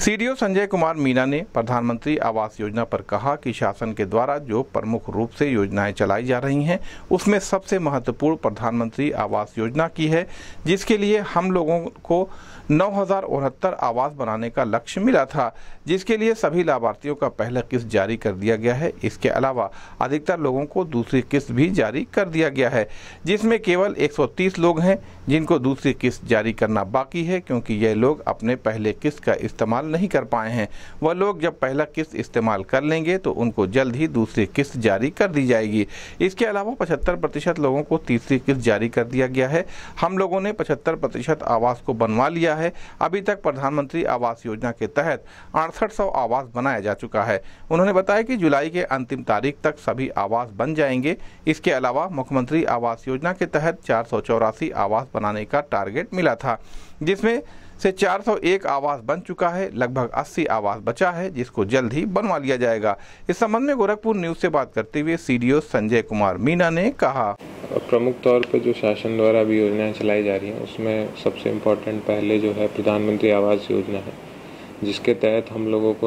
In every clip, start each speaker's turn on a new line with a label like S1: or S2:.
S1: CDO Sanjay Kumar Meena ने प्रधानमंत्री आवास योजना पर कहा कि शासन के द्वारा जो प्रमुख रूप से योजनाएं चलाई जा रही हैं, उसमें सबसे महत्वपूर्ण प्रधानमंत्री आवास योजना की है, जिसके लिए हम लोगों को 9,069 आवास बनाने का लक्ष्य मिला था, जिसके लिए सभी लाभार्थियों का पहला किस्त जारी कर दिया गया है। इसके अलावा अधिकतर लोगों को दूसरी किस्त भी जारी कर दिया गया है, जिसमें केवल 130 लोग हैं जिनको दूसरी किस्त जारी करना बाकी है, क्योंकि ये लोग अपने पहले किस्त का इस्तेमाल नहीं कर पाए हैं। वह लोग जब पहला किस्त इस्तेमाल कर लेंगे तो उनको जल्द ही दूसरी किस्त जारी कर दी जाएगी। इसके अलावा 75% लोगों को तीसरी किस्त जारी कर दिया गया है। हम लोगों ने 75% आवास को बनवा लिया है। अभी तक प्रधानमंत्री आवास योजना के तहत 6800 आवास बनाया जा चुका है। उन्होंने बताया कि जुलाई के अंतिम तारीख तक सभी आवास बन जाएंगे। इसके अलावा मुख्यमंत्री आवास योजना के तहत 484 आवास बनाने का टारगेट मिला था, जिसमें से 401 आवास बन चुका है। लगभग 80 आवास बचा है, जिसको जल्द ही बनवा लिया जाएगा। इस संबंध में गोरखपुर न्यूज से बात करते हुए सीडीओ संजय कुमार मीना ने कहा,
S2: प्रमुख तौर पे जो शासन द्वारा अभी योजनाएं चलाई जा रही हैं, उसमें सबसे इम्पोर्टेंट पहले जो है प्रधानमंत्री आवास योजना है, जिसके तहत हम लोगों को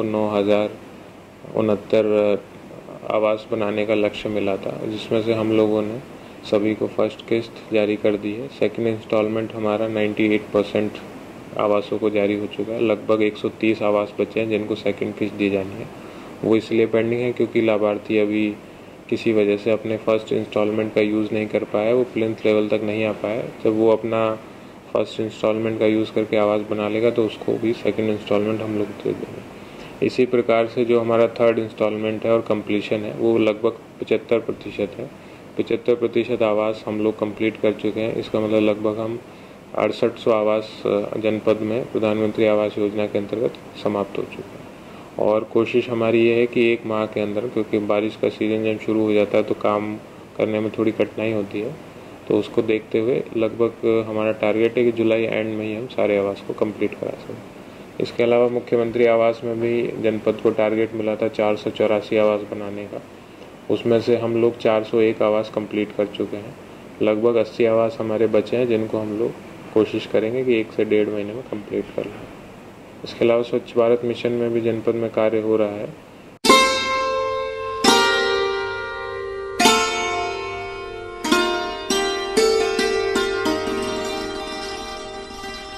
S2: 9,069 आवास बनाने का लक्ष्य मिला था, जिसमें से हम लोगों ने सभी को फर्स्ट किस्त जारी कर दी है। सेकेंड इंस्टॉलमेंट हमारा 98% आवासों को जारी हो चुका है। लगभग 130 आवास बचे हैं जिनको सेकंड किस्त दी जानी है। वो इसलिए पेंडिंग है क्योंकि लाभार्थी अभी किसी वजह से अपने फर्स्ट इंस्टॉलमेंट का यूज़ नहीं कर पाया, वो प्लिंथ लेवल तक नहीं आ पाया। जब वो अपना फर्स्ट इंस्टॉलमेंट का यूज़ करके आवास बना लेगा तो उसको भी सेकंड इंस्टॉलमेंट हम लोग दे देंगे। इसी प्रकार से जो हमारा थर्ड इंस्टॉलमेंट है और कंप्लीशन है, वो लगभग 75% है। 75% आवास हम लोग कंप्लीट कर चुके हैं। इसका मतलब लगभग हम 6800 आवास जनपद में प्रधानमंत्री आवास योजना के अंतर्गत समाप्त हो चुके हैं। और कोशिश हमारी ये है कि एक माह के अंदर, क्योंकि बारिश का सीज़न जब शुरू हो जाता है तो काम करने में थोड़ी कठिनाई होती है, तो उसको देखते हुए लगभग हमारा टारगेट है कि जुलाई एंड में ही हम सारे आवास को कंप्लीट करा सकें। इसके अलावा मुख्यमंत्री आवास में भी जनपद को टारगेट मिला था 484 आवास बनाने का। उसमें से हम लोग 401 आवास कंप्लीट कर चुके हैं। लगभग 80 आवास हमारे बचे हैं, जिनको हम लोग कोशिश करेंगे कि 1 से 1.5 महीने में कंप्लीट कर लें। इसके अलावा स्वच्छ भारत मिशन में भी जनपद में कार्य हो रहा है।